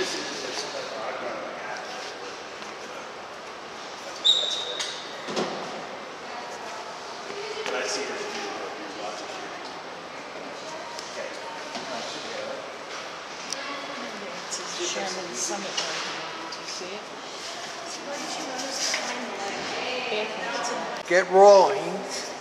Sherman Summit right here. Do you see it? Get rolling.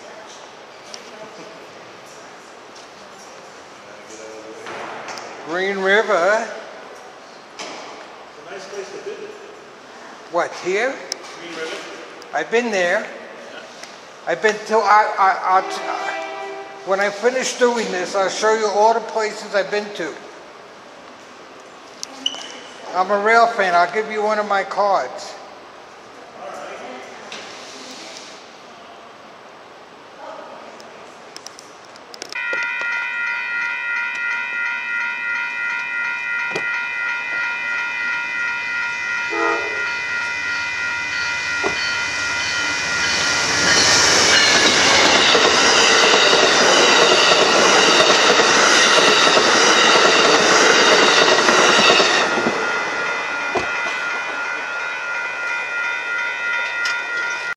Green River. It's a nice place to visit. What, here? Green River? I've been there. I've been to, when I finish doing this, I'll show you all the places I've been to. I'm a rail fan. I'll give you one of my cards.